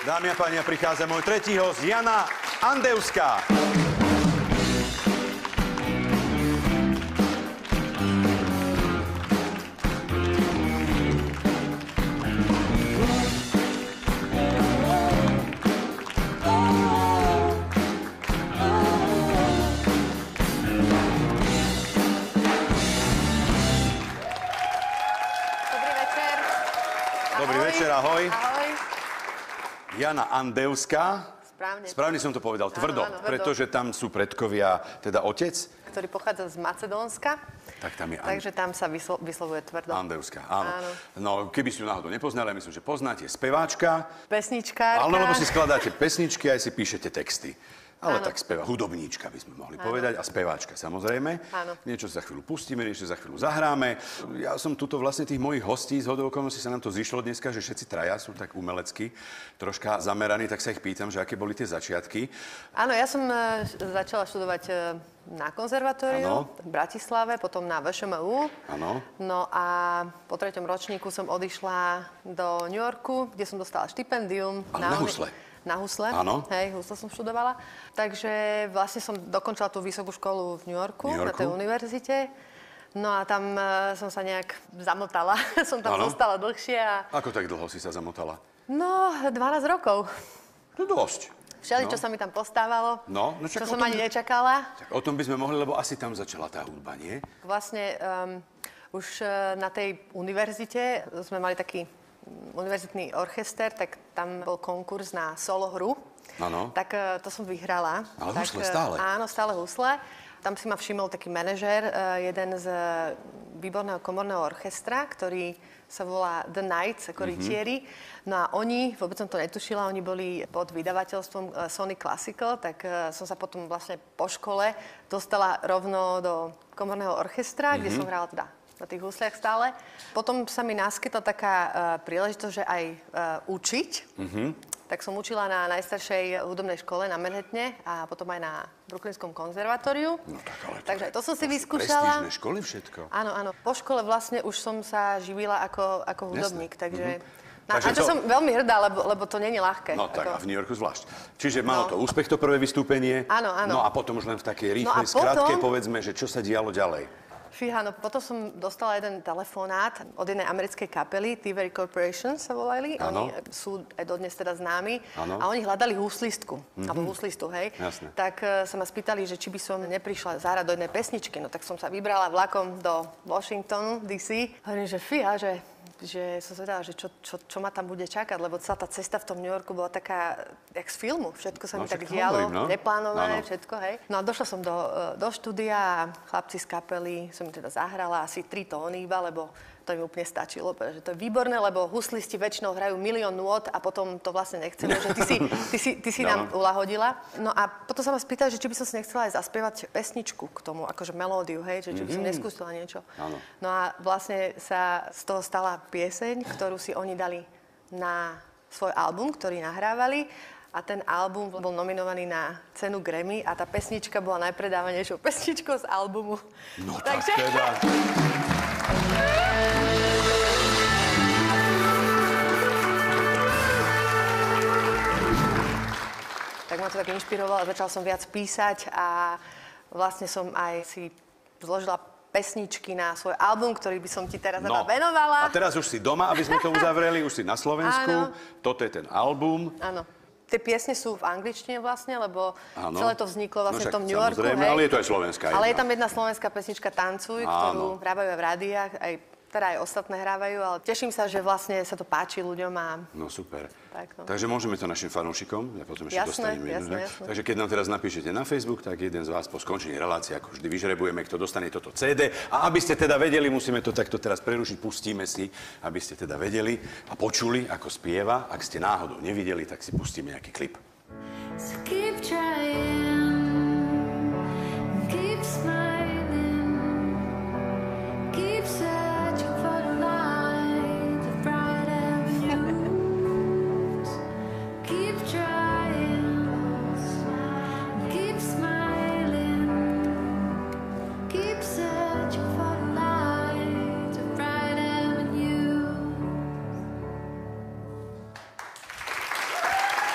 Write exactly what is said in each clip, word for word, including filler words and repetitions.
Dámy a páni, prichádza môj tretí host, Jana Andevská. Dobrý večer, ahoj. Ahoj. Jana Andevská. Správne. Správne som to povedal, tvrdo, áno, áno, tvrdo. pretože tam sú predkovia, teda otec. Ktorý pochádza z Macedónska. Tak tam je An... Takže tam sa vyslo- vyslovuje tvrdo. Andevská, áno. Áno. No, keby si ju náhodou nepoznali, myslím, že poznáte, speváčka. Pesničkárka. Áno, lebo si skladáte pesničky a aj si píšete texty. Ale Áno. tak speva, hudobníčka by sme mohli Áno. povedať a speváčka samozrejme. Áno. Niečo za chvíľu pustíme, niečo za chvíľu zahráme. Ja som tuto vlastne tých mojich hostí, z hodou okolností sa nám to zišlo dneska, že všetci traja sú tak umelecky troška zameraní, tak sa ich pýtam, že aké boli tie začiatky. Áno, ja som e, začala študovať e, na konzervatóriu Áno. v Bratislave, potom na vé š em ú. Áno. No a po treťom ročníku som odišla do New Yorku, kde som dostala štipendium. Ale na uni- husle. Na husle. Áno. Hej, husle som študovala. Takže vlastne som dokončila tú vysokú školu v New Yorku, New Yorku. na tej univerzite. No a tam uh, som sa nejak zamotala. som tam Áno. zostala dlhšie a... Ako tak dlho si sa zamotala? No, dvanásť rokov. To dosť. Všeli, No. čo sa mi tam postávalo. No, no čak čo o som tom- ani nečakala. Tak o tom by sme mohli, lebo asi tam začala tá hudba, nie? Vlastne um, už uh, na tej univerzite sme mali taký univerzitný orchester, tak tam bol konkurs na solo hru. Áno. Tak uh, to som vyhrala. Ale tak, husle uh, stále? Áno, stále husle. Tam si ma všimol taký manažér, uh, jeden z uh, výborného komorného orchestra, ktorý sa volá The Knights, ako rytieri. No a oni, vôbec som to netušila, oni boli pod vydavateľstvom uh, Sony Classical, tak uh, som sa potom vlastne po škole dostala rovno do komorného orchestra, kde som hrala teda na tých husliach stále. Potom sa mi naskytla taká uh, príležitosť, že aj uh, učiť. Mm-hmm. Tak som učila na najstaršej hudobnej škole na Manhattane a potom aj na Brooklynskom konzervatóriu. No tak ale to, Takže to som si to sú vyskúšala. prestížne školy všetko. Áno, áno. Po škole vlastne už som sa živila ako, ako hudobník, takže... Mhm. Na, Takže a čo to- som veľmi hrdá, lebo, lebo to není ľahké. No tak ako... a v New Yorku zvlášť. Čiže malo No. to úspech to prvé vystúpenie. Áno, áno. No a potom už len v takej No a rýchlej skratke potom- povedzme, že čo sa dialo ďalej. Fíha, no potom som dostala jeden telefonát od jednej americkej kapely, Thievery Corporation sa volali. Áno. Oni sú aj dodnes teda známi. Áno. A oni hľadali huslistku, mm-hmm. alebo huslistu, hej. Jasné. Tak uh, sa ma spýtali, že či by som neprišla zahrať do jednej pesničky. No tak som sa vybrala vlakom do Washingtonu, dé cé. Hovorím, že fíha, že že som zvedala, že čo, čo, čo ma tam bude čakať, lebo celá tá cesta v tom New Yorku bola taká, jak z filmu. Všetko sa No, mi tak však to dialo, hovorím, no. neplánované, Áno. všetko, hej. No a došla som do, do štúdia a chlapci z kapely som im teda zahrala asi tri tóny iba, lebo to im úplne stačilo, pretože to je výborné, lebo huslisti väčšinou hrajú milión nôt a potom to vlastne nechceme, že ty si, ty si, ty si No. nám uľahodila. No a potom sa ma spýtala, že či by som si nechcela aj zaspievať pesničku k tomu, akože melódiu, hej, že či by som neskúsila niečo. Áno. No a vlastne sa z toho stala pieseň, ktorú si oni dali na svoj album, ktorý nahrávali. A ten album bol nominovaný na cenu Grammy a tá pesnička bola najpredávanejšou pesničkou z albumu. No tak teda. Tak ma to tak inšpirovalo, začala som viac písať a vlastne som aj si zložila pesničky na svoj album, ktorý by som ti teraz No. A venovala. teraz už si doma, aby sme to uzavreli, už si na Slovensku. Áno. Toto je ten album. Áno. Tie piesne sú v angličtine vlastne, lebo Áno. celé to vzniklo vlastne No v tom však New Yorku. samozrejme, hej. ale je to aj slovenská Ale je jedna. tam jedna slovenská pesnička Tancuj, ktorú Áno. hrávajú aj v rádiách, aj, teda aj ostatné hrávajú, ale teším sa, že vlastne sa to páči ľuďom a No super. tak no. Takže môžeme to našim fanúšikom, ja potom ešte Jasné, dostaneme jednu, jasné, tak? jasné. Takže keď nám teraz napíšete na Facebook, tak jeden z vás po skončení relácie, ako vždy vyžrebujeme, kto dostane toto cé dé. A aby ste teda vedeli, musíme to takto teraz prerušiť, pustíme si, aby ste teda vedeli a počuli, ako spieva. Ak ste náhodou nevideli, tak si pustíme nejaký klip. So keep trying, keep smiling, keep searching for the light, the bright avenues. Keep trying, keep smiling, keep searching for the light, the bright avenues.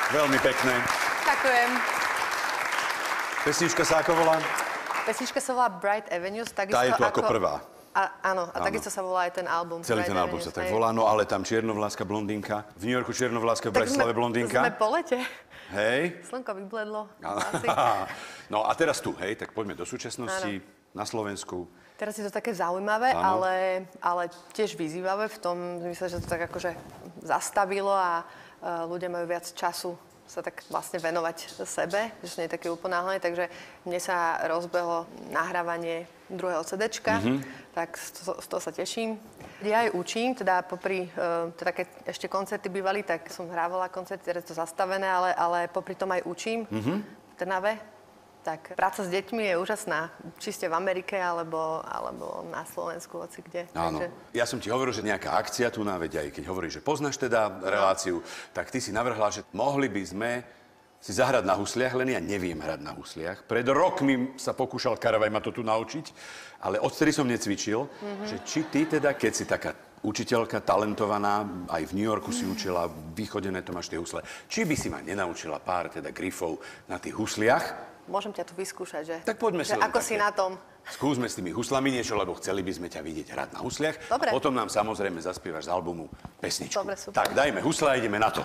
Veľmi pekné. Ďakujem. Pesnička sa ako volá? Pesnička sa volá Bright Avenues, takisto Tá je tu ako prvá. A, áno, a takisto sa volá aj ten album. Celý Bright ten album sa Avenues, tak hej. volá, no ale tam čiernovláska blondínka. V New Yorku čiernovláska, v Tak Bratislave sme, blondínka. sme po lete. Hej. Slnko vybledlo. Asi. No a teraz tu, hej, tak poďme do súčasnosti, na Slovensku. Teraz je to také zaujímavé, ale, ale tiež vyzývavé v tom zmysle, že to tak akože zastavilo a uh, ľudia majú viac času sa tak vlastne venovať sebe, že nie je také uponáhlené, takže mne sa rozbehlo nahrávanie druhého CDčka, mm-hmm. tak z toho, z toho sa teším. Ja aj učím, teda popri, uh, teda keď ešte koncerty bývali, tak som hrávala koncerty, teraz je to zastavené, ale, ale popri tom aj učím mm-hmm. v Trnave. Tak práca s deťmi je úžasná, či ste v Amerike, alebo, alebo na Slovensku, hoci kde. Áno. Takže... Ja som ti hovoril, že nejaká akcia tu na veď, aj keď hovoríš, že poznáš teda reláciu, tak ty si navrhla, že mohli by sme si zahrať na husliach, len ja neviem hrať na husliach. Pred rokmi sa pokúšal Karavaj ma to tu naučiť, ale odtedy som necvičil, mm-hmm. že či ty teda, keď si taká učiteľka, talentovaná, aj v New Yorku si učila, vychodené to máš tie husle, či by si ma nenaučila pár teda grifov na tých husliach? Môžem ťa tu vyskúšať, že? Tak poďme si že len ako také. si na tom? Skúsme s tými huslami niečo, lebo chceli by sme ťa vidieť hrať na husliach. Dobre. A potom nám samozrejme zaspievaš z albumu pesničku. Dobre, super. Tak, dajme husle a ideme na to.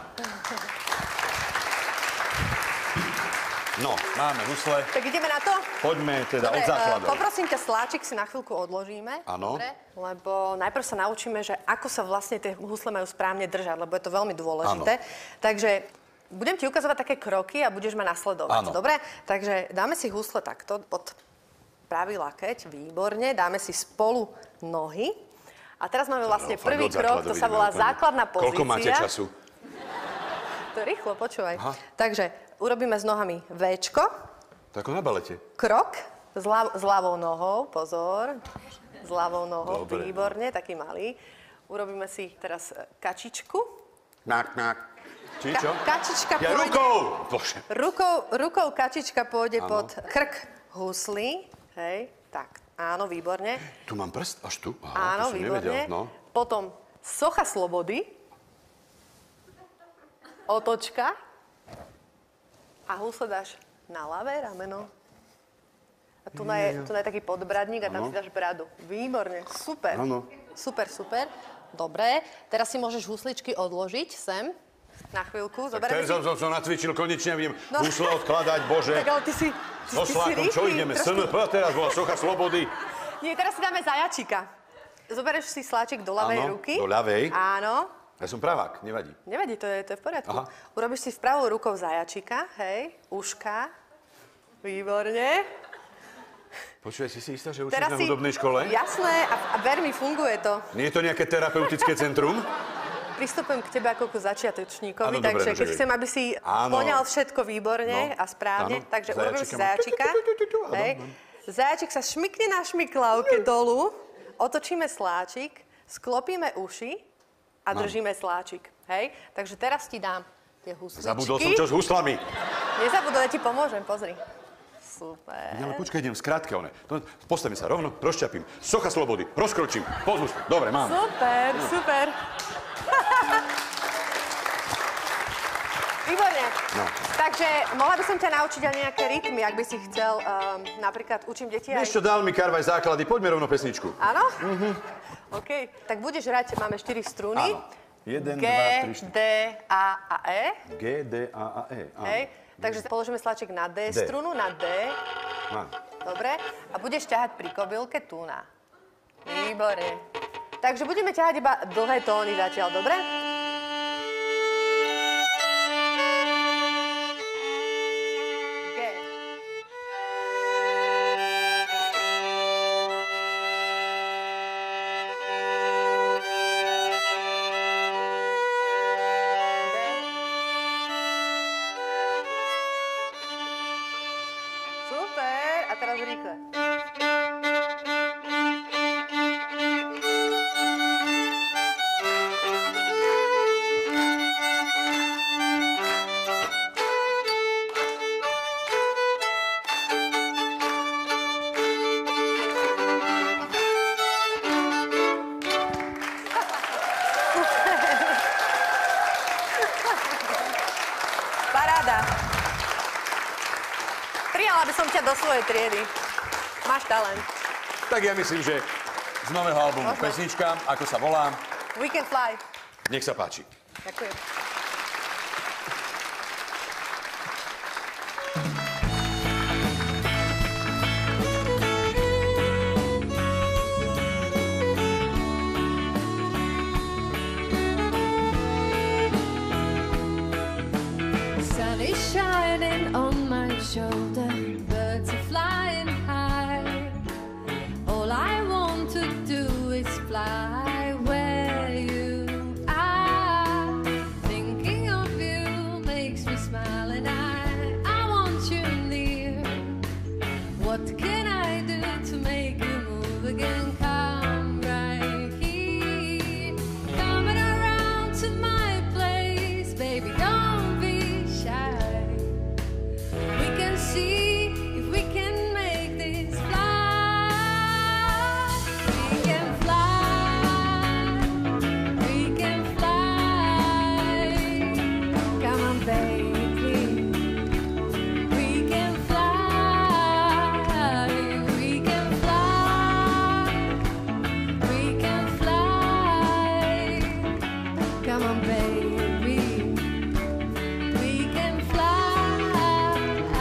No, máme husle. Tak ideme na to? Poďme teda Dobre, od základov. uh, poprosím ťa, sláčik si na chvíľku odložíme. Áno. Dobre? Lebo najprv sa naučíme, že ako sa vlastne tie husle majú správne držať, lebo je to veľmi dôležité. Áno. Takže budem ti ukazovať také kroky a budeš ma nasledovať. Áno. Dobre? Takže dáme si husle takto pod pravý lakeť, výborne. Dáme si spolu nohy. A teraz máme vlastne No, prvý fakt od krok, to základov sa ideme volá úplne. základná pozícia. Koľko máte času? To je rýchlo, počúvaj. Aha. Takže urobíme s nohami Véčko, To ako na balete. krok s, ľav, s ľavou nohou, pozor, s ľavou nohou, Dobre, výborne, taký malý. Urobíme si teraz e, kačičku. Nak, nak. Či čo? Ka- kačička Ja pôjde, rukou! Bože. rukou, rukou kačička pôjde Áno. pod krk huslí. Hej, tak, áno, výborne. Tu mám prst až tu? Aha, Áno, to som výborne. nevedel. No. Potom socha slobody. Otočka. A husle dáš na ľavé rameno. A tu je, tu je taký podbradník a tam Áno. si dáš bradu. Výborne, super. Áno. Super, super. Dobre, teraz si môžeš husličky odložiť sem. Na chvíľku, Tak zoberieme teraz si... som, som nacvičil, konečne viem No. husle odkladať, bože. Tak ale ty si, ty, So ty si slákom, čo rýchly, ideme? es trošku- en pé, teraz bola socha slobody. Nie, teraz si dáme zajačíka. Zoberieš si sláčik do ľavej Áno, ruky. do ľavej. Áno. Ja som pravák, nevadí. Nevadí, to je, to je v poriadku. Aha. Urobíš si s pravou rukou zajačíka, hej, uška. Výborne. Počuj, si si istá, že učíš Teraz na si... hudobnej škole? Jasné, a, a ver mi, funguje to. Nie je to nejaké terapeutické centrum? Pristupujem k tebe ako ku začiatočníkovi, Áno, dobre, takže no, keď že- chcem, aby si Áno. poňal všetko výborne No, a správne, áno, takže urobím si zajačíka zajačíka. mám- tu, tu, tu, tu, tu, áno, Hej. áno. Zajačík sa šmykne na šmyklavke dolu, otočíme sláčik, sklopíme uši a držíme sláčik. Hej? Takže teraz ti dám tie husličky. Zabudol som čo s huslami. Nezabudol, ja ti pomôžem, pozri. Super. Ale počkaj, idem skrátke, one. No, postavím sa rovno, rozčapím. Socha slobody, rozkročím, pozmus. Dobre, mám. Super, super. Výborne. No. Takže mohla by som ťa naučiť aj nejaké rytmy, ak by si chcel. Um, napríklad učím deti aj... Vieš čo, dal mi Karvaj základy, poďme rovno pesničku. Áno? Mhm. OK. Tak budeš hrať, máme štyri struny. Áno. jeden, G, dva, tri, štyri. D, A a E. G, D, A a E. Áno. Hej. Takže položíme sláčik na D, D. strunu, na D. Áno. Dobre. A budeš ťahať pri kobylke tu na. Výborne. Takže budeme ťahať iba dlhé tóny zatiaľ, dobre? G. Super. A teraz rýchle. Prijala by som ťa do svojej triedy. Máš talent. Tak ja myslím, že z nového albumu Možno. pesnička, ako sa volá. We can fly. Nech sa páči. Ďakujem. Sun is shining on my shoulder, birds are flying high. All I want to do is fly where you are. Thinking of you makes me smile and I, I want you near. What can I do to make you move again? Come right here, coming around to my place, baby. Don't be shy. We can see if we can make this fly. We can fly. We can fly. Come on, baby. We can fly. We can fly. We can fly. Come on, baby. We can fly.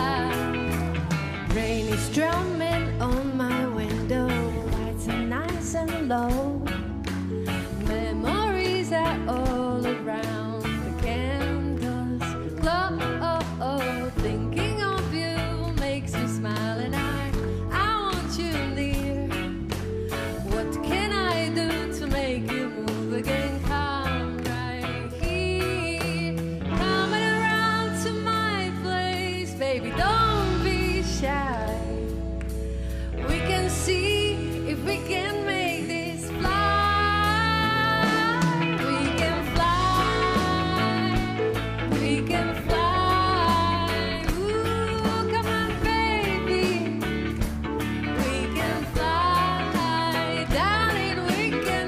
Rain is drumming on my window, lights are nice and low. Memories are all around, the candles glow. Thinking of you makes me smile and I, I want you near. What can I do to make you move again? Come right here, coming around to my place, baby. Don't be shy. We can see if we can make this fly. We can fly. We can fly. Ooh, come on, baby. We can fly. Darling, we can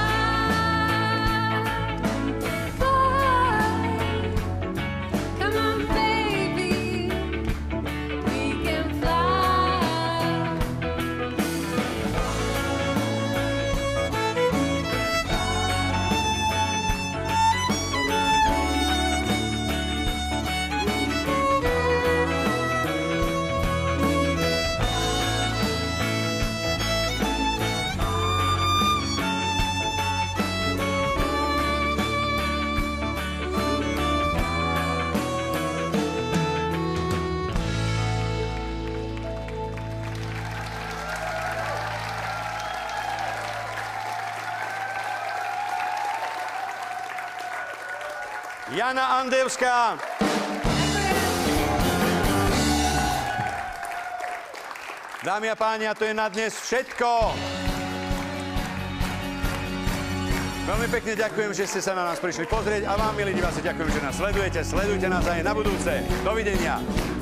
fly. Fly. Come on, baby. We can fly. Jana Andejevská. Dámy a páni, a to je na dnes všetko. Veľmi pekne ďakujem, že ste sa na nás prišli pozrieť a vám, milí diváci, ďakujem, že nás sledujete. Sledujte nás aj na budúce. Dovidenia.